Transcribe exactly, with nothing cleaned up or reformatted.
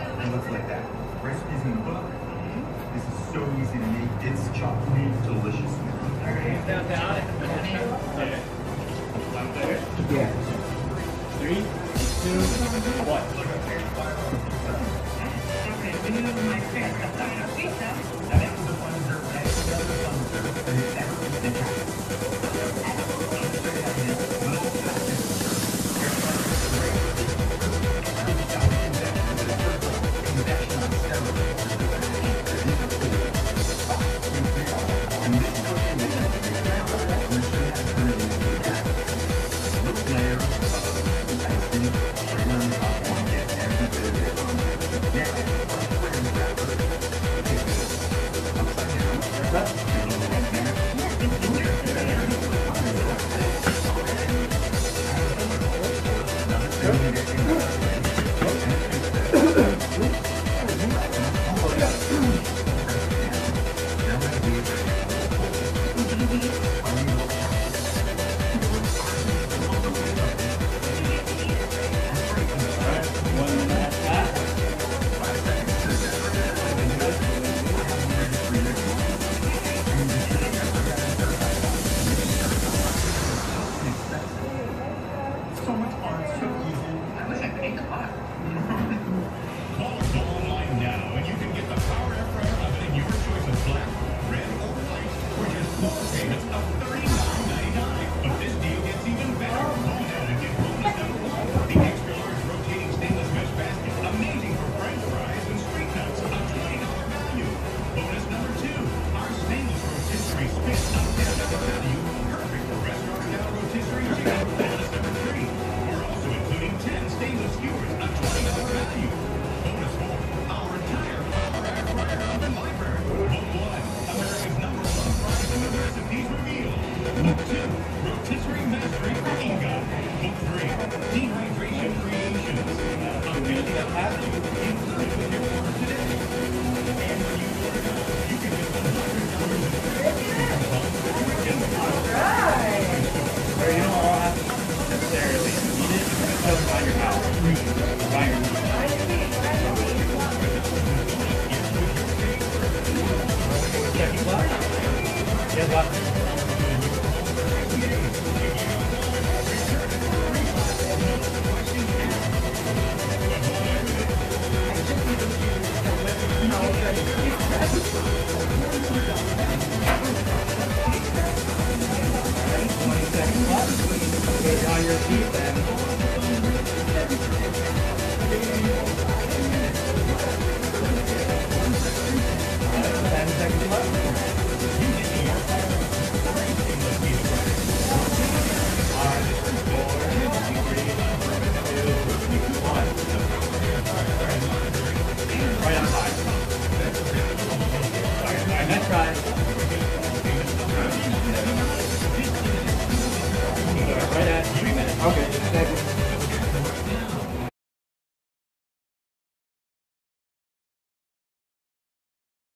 It looks like that. Recipes in the book. This is so easy to make. It's chocolatey, delicious. Yeah. Three, two, one. So much fun, so easy. I wish I could eat the pot. Call Go online now and you can get the Power Air Fryer oven in your choice of black, red, or white for just four payments of thirty-nine ninety-nine. But this deal gets even better. Call now and get bonus number one, the extra large rotating stainless mesh basket. Amazing for French fries and street nuts. A twenty dollar value. Bonus number two, our stainless rotisserie spit. A ten dollar value. Perfect for restaurant style rotisserie chicken. Bonus number three, we're also including ten stainless skewers. A twenty dollar value. Bonus four, our entire Power Air Fryer oven library. Book one, America's number one prize in the recipes revealed. Book two, rotisserie mastery for Inga. Book three, dehydration creations. Amazing value included with your order today. And when you order now, you can get one hundred dollars in Or you don't all have to necessarily eat it. You can just buy your house. Buy your food. Yeah, you got it. Yeah, got it. twenty seconds left. Okay, on your feet then.